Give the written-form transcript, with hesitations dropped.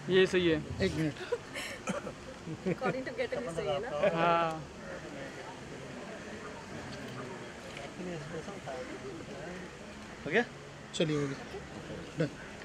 ये सही है। 1 मिनट। अकॉर्डिंग टू गेट सही है ना। हाँ हो गया? चलिए, हो गया। डन।